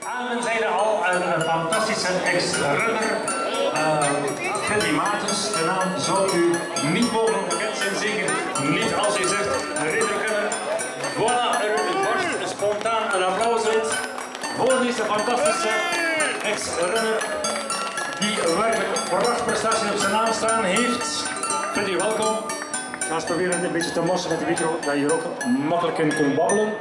Amen zeiden al, een fantastische ex-runner. Freddy Maartens, de naam zou u niet mogelijk bekend zijn, zeker niet als je zegt ridderkunner. Voilà, er barst spontaan een applaus uit voor deze fantastische ex-runner die werkelijk prachtprestatie op zijn naam staan heeft. Freddy, welkom. Ik ga eens proberen een beetje te morsen met de micro, dat je er ook makkelijk in kunt babbelen.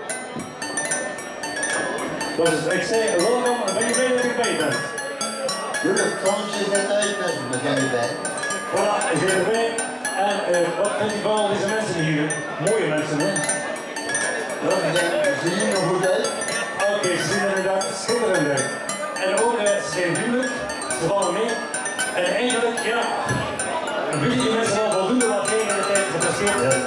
Dus ik zei welkom en ben je blij dat ik bij ben? Tuurlijk, soms is het uit, dus we zijn erbij. Voilà, ik ben erbij. En wat vind je van al deze mensen hier? Mooie mensen, hè? Ja, ze zien er goed uit. Oké, ze zien er inderdaad schitterend uit. En ook, ze zijn vriendelijk, ze vallen mee. En eigenlijk, ja, willen die mensen wel voldoende wat jij in de tijd gepresteerd hebt?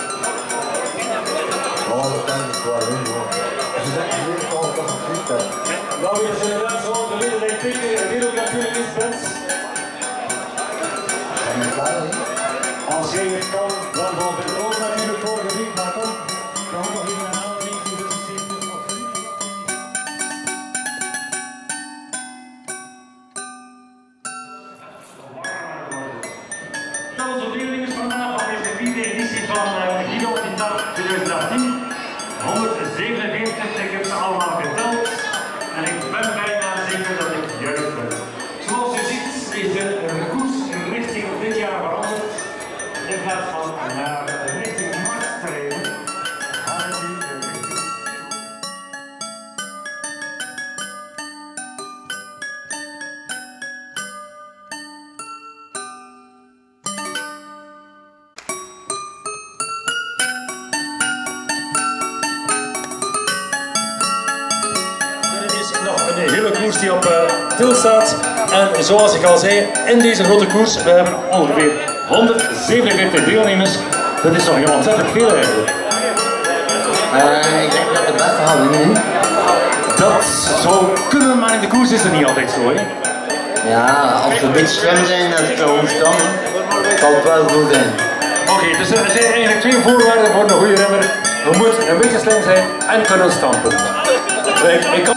Oh, dat kan ik wel doen, hoor. Als je dat niet weet, kan ik toch een vriend hebben. Nou, we zijn inderdaad zoals we weten dat je 2 keer wereldkampioen bent. Zijn we klaar, hè? Als jij het kan, dan valt het ook natuurlijk voor de week, maar kom, dan nog even een andere week die dus onze deelnemers vandaag op deze 4e editie van Guido Titan 2018. 147, ik heb ze allemaal geteld en ik ben bijna zeker dat ik juist ben. Zoals u ziet is de koers in richting dit jaar veranderd. In plaats van naar richting marktterrein gaan we nu richting. Een hele koers die op til staat. En zoals ik al zei, in deze grote koers, we hebben ongeveer 147 deelnemers. Dat is toch ontzettend veel eigenlijk. Ik denk dat het beste gaan winnen. Dat zou kunnen, maar in de koers is het niet altijd zo, hè? Ja, als we een beetje slim zijn, dat het zo staan, zal het wel goed zijn. Oké, dus er zijn eigenlijk 2 voorwaarden voor een goede remmer. Je moet een beetje slim zijn en kunnen stampen. Ik kan